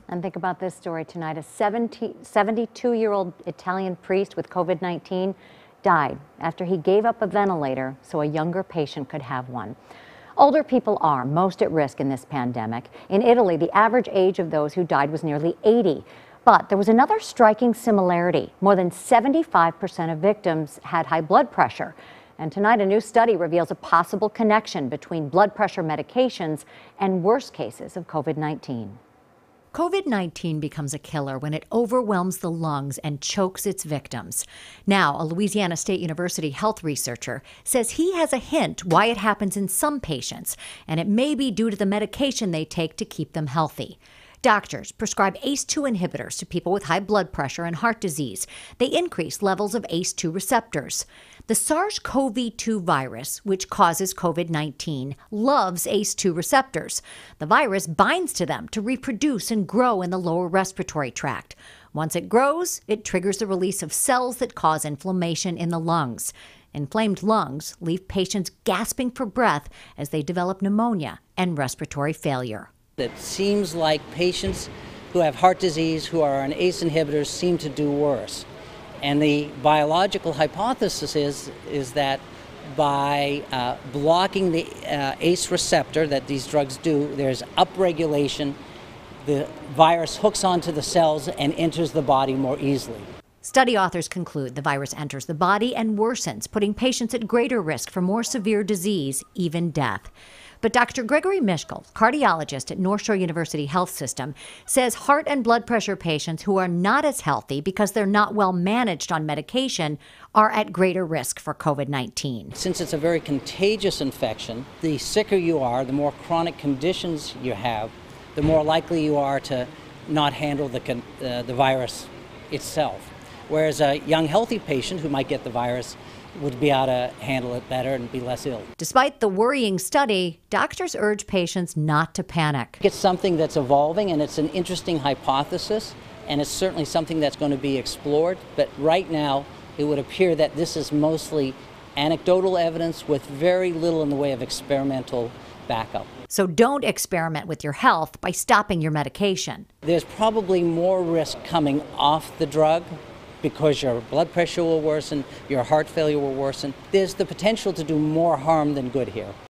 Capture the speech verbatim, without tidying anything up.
And think about this story tonight. A seventy-two-year-old Italian priest with COVID nineteen died after he gave up a ventilator so a younger patient could have one. Older people are most at risk in this pandemic. In Italy, the average age of those who died was nearly eighty. But there was another striking similarity. More than seventy-five percent of victims had high blood pressure. And tonight, a new study reveals a possible connection between blood pressure medications and worse cases of COVID nineteen. COVID nineteen becomes a killer when it overwhelms the lungs and chokes its victims. Now, a Louisiana State University health researcher says he has a hint why it happens in some patients, and it may be due to the medication they take to keep them healthy. Doctors prescribe A C E two inhibitors to people with high blood pressure and heart disease. They increase levels of A C E two receptors. The SARS CoV two virus, which causes COVID nineteen, loves A C E two receptors. The virus binds to them to reproduce and grow in the lower respiratory tract. Once it grows, it triggers the release of cells that cause inflammation in the lungs. Inflamed lungs leave patients gasping for breath as they develop pneumonia and respiratory failure. It seems like patients who have heart disease, who are on A C E inhibitors, seem to do worse. And the biological hypothesis is, is that by uh, blocking the uh, A C E receptor that these drugs do, there's upregulation. The virus hooks onto the cells and enters the body more easily. Study authors conclude the virus enters the body and worsens, putting patients at greater risk for more severe disease, even death. But Doctor Gregory Mischkel, cardiologist at North Shore University Health System, says heart and blood pressure patients who are not as healthy because they're not well managed on medication are at greater risk for COVID nineteen. Since it's a very contagious infection, the sicker you are, the more chronic conditions you have, the more likely you are to not handle the, uh, the virus itself. Whereas a young, healthy patient who might get the virus would be able to handle it better and be less ill. Despite the worrying study, doctors urge patients not to panic. It's something that's evolving, and it's an interesting hypothesis, and it's certainly something that's going to be explored. But right now, it would appear that this is mostly anecdotal evidence with very little in the way of experimental backup. So don't experiment with your health by stopping your medication. There's probably more risk coming off the drug because your blood pressure will worsen, your heart failure will worsen. There's the potential to do more harm than good here.